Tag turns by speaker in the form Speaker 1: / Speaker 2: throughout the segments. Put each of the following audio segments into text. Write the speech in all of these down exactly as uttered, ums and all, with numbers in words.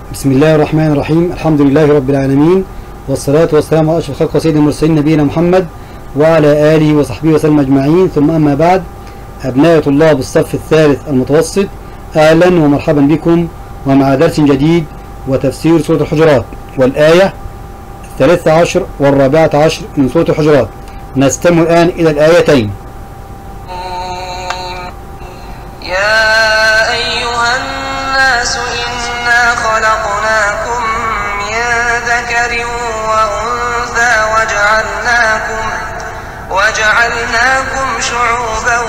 Speaker 1: بسم الله الرحمن الرحيم. الحمد لله رب العالمين، والصلاة والسلام على أشرف الخلق سيدنا المرسلين نبينا محمد وعلى آله وصحبه وسلم أجمعين، ثم أما بعد. أبناء طلاب الصف الثالث المتوسط، أهلا ومرحبا بكم ومع درس جديد وتفسير سورة الحجرات والآية الثالثة عشر والرابعة عشر من سورة الحجرات. نستمع الآن إلى الآيتين.
Speaker 2: يا أيها الناس إنا خلقناكم من ذكر وأنثى وجعلناكم وجعلناكم شعوبا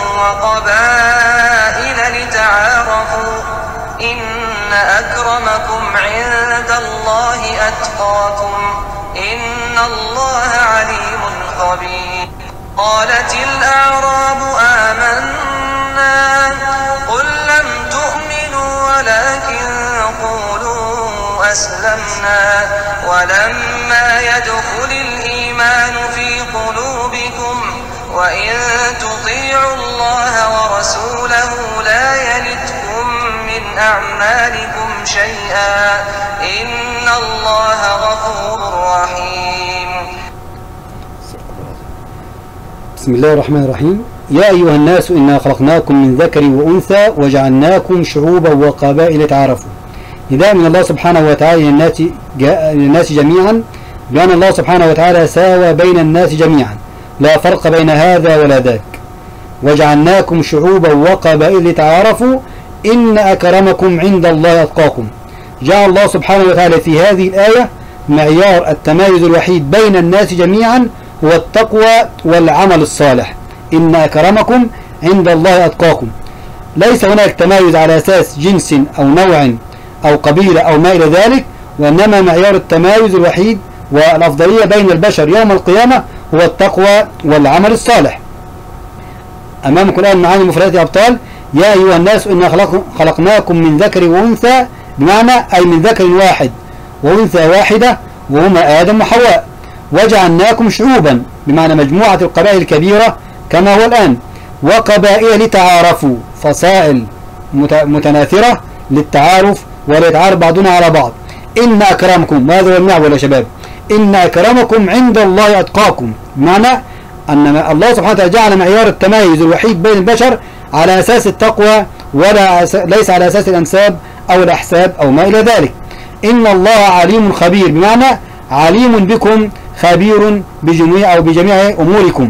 Speaker 2: وقبائل لتعارفوا إن أكرمكم عند الله أتقاكم إن الله عليم خبير. قالت الأعراب آمنا قل لم تؤمنوا ولكن قولوا أسلمنا ولما يدخل الإيمان في قلوبكم وإن تطيعوا الله ورسوله لا يلتكم من أعمالكم شيئا إن الله غفور رحيم.
Speaker 1: بسم الله الرحمن الرحيم. يا أيها الناس إنا خلقناكم من ذكر وأنثى وجعلناكم شعوبا وقبائل تعارفوا. نداء من الله سبحانه وتعالى للناس, للناس جميعا بأن الله سبحانه وتعالى ساوى بين الناس جميعا، لا فرق بين هذا ولا ذاك. وجعلناكم شعوبا وقبائل تعارفوا إن أكرمكم عند الله أتقاكم. جعل الله سبحانه وتعالى في هذه الآية معيار التمايز الوحيد بين الناس جميعا هو التقوى والعمل الصالح. إن أكرمكم عند الله أتقاكم. ليس هناك تمايز على أساس جنس أو نوع أو قبيلة أو ما إلى ذلك، وإنما معيار التمايز الوحيد والأفضلية بين البشر يوم القيامة هو التقوى والعمل الصالح. أمامكم الآن معاني المفردات يا أبطال. يا أيها الناس إنا خلقناكم من ذكر وأنثى، بمعنى أي من ذكر واحد وأنثى واحدة وهما آدم وحواء. وجعلناكم شعوبا بمعنى مجموعة القبائل الكبيرة كما هو الآن. وقبائل لتعارفوا، فصائل متناثرة للتعارف وليتعارف بعضنا على بعض. إن أكرمكم، ماذا هو المعنى يا شباب؟ إن أكرمكم عند الله أتقاكم، بمعنى أن الله سبحانه وتعالى جعل معيار التمايز الوحيد بين البشر على أساس التقوى ولا ليس على أساس الأنساب أو الأحساب أو ما إلى ذلك. إن الله عليم خبير، بمعنى عليم بكم خبير بجميع أو بجميع أموركم.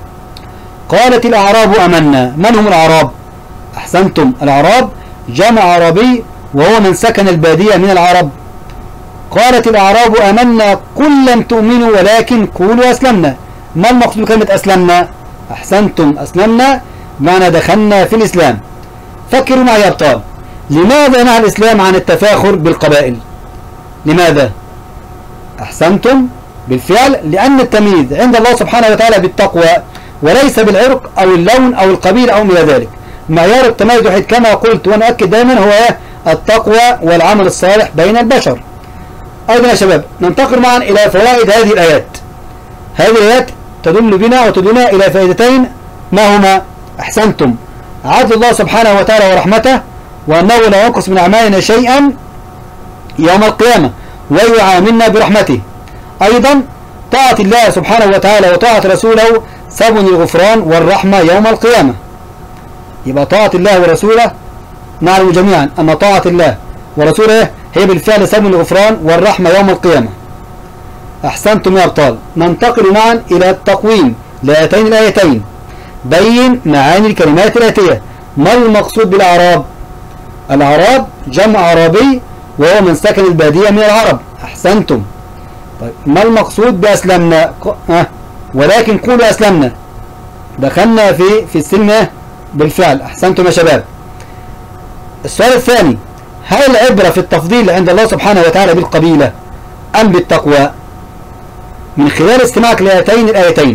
Speaker 1: قالت الأعراب آمنا. من هم الأعراب؟ أحسنتم، الأعراب جمع عربي وهو من سكن البادية من العرب. قالت الأعراب آمنا قل لم تؤمنوا ولكن قولوا أسلمنا. ما المقصود بكلمة أسلمنا؟ أحسنتم، أسلمنا بمعنى دخلنا في الإسلام. فكروا معي يا أبطال، لماذا نهى الإسلام عن التفاخر بالقبائل؟ لماذا؟ أحسنتم، بالفعل لأن التمييز عند الله سبحانه وتعالى بالتقوى وليس بالعرق أو اللون أو القبيلة أو من ذلك. معيار التميز الوحيد كما قلت وأنا أؤكد دائما هو التقوى والعمل الصالح بين البشر. أيضا يا شباب ننتقل معا إلى فوائد هذه الآيات. هذه الآيات تدل بنا وتدلنا إلى فائدتين، ما هما؟ أحسنتم، عدل الله سبحانه وتعالى ورحمته، وأنه لا ينقص من أعمالنا شيئا يوم القيامة ويعاملنا برحمته. أيضا طاعة الله سبحانه وتعالى وطاعة رسوله سبب الغفران والرحمة يوم القيامة. يبقى طاعة الله ورسوله، نعلم جميعا أن طاعة الله ورسوله هي بالفعل سبب الغفران والرحمة يوم القيامة. أحسنتم يا أبطال. ننتقل معا إلى التقويم لهاتين الآيتين. بين معاني الكلمات الآتية. ما المقصود بالأعراب؟ الأعراب جمع عربي وهو من سكن البادية من العرب. أحسنتم. طيب ما المقصود بأسلمنا؟ أه. ولكن قولوا أسلمنا، دخلنا في في السلم بالفعل. أحسنتم يا شباب. السؤال الثاني، هل العبرة في التفضيل عند الله سبحانه وتعالى بالقبيلة أم بالتقوى؟ من خلال استماعك لهاتين الآيتين،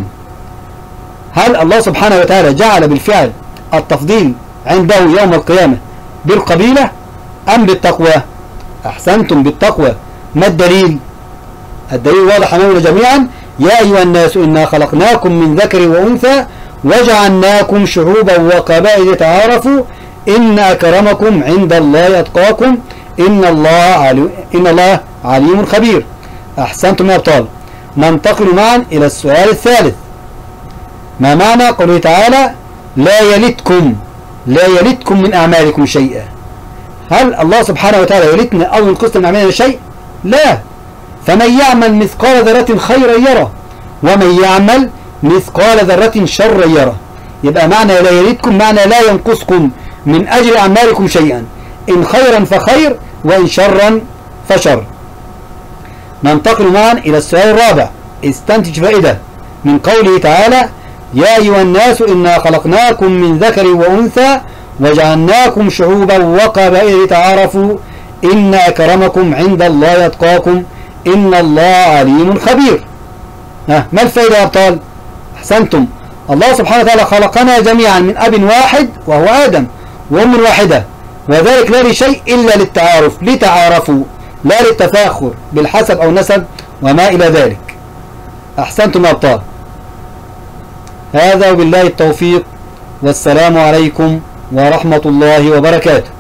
Speaker 1: هل الله سبحانه وتعالى جعل بالفعل التفضيل عنده يوم القيامة بالقبيلة أم بالتقوى؟ أحسنتم، بالتقوى. ما الدليل؟ الدليل واضح أمامنا جميعا. يا أيها الناس إنا خلقناكم من ذكر وأنثى وجعلناكم شعوبا وقبائل تعارفوا إن أكرمكم عند الله أتقاكم إن الله علي إن الله عليم خبير. أحسنتم يا أبطال. ننتقل معا إلى السؤال الثالث. ما معنى قوله تعالى لا يلدكم لا يلدكم من أعمالكم شيئا؟ هل الله سبحانه وتعالى يلدنا أو ينقصنا من أعمالنا شيء؟ لا. فمن يعمل مثقال ذرة خيرا يره ومن يعمل مثقال ذرة شرا يره. يبقى معنى لا يلدكم معنى لا ينقصكم من أجل أعمالكم شيئا، إن خيرا فخير وإن شرا فشر. ننتقل معا إلى السؤال الرابع. استنتج فائدة من قوله تعالى يا أيها الناس إنا خلقناكم من ذكر وأنثى وجعلناكم شعوبا وقبائل لتعارفوا إن أكرمكم عند الله يتقاكم إن الله عليم خبير. ها ما الفائدة يا أبطال؟ أحسنتم. الله سبحانه وتعالى خلقنا جميعا من أب واحد وهو آدم وأم واحدة، وذلك لا لشيء إلا للتعارف، لتعارفوا لا للتفاخر بالحسب أو نسب وما إلى ذلك. أحسنتم يا أبطال. هذا وبالله التوفيق، والسلام عليكم ورحمة الله وبركاته.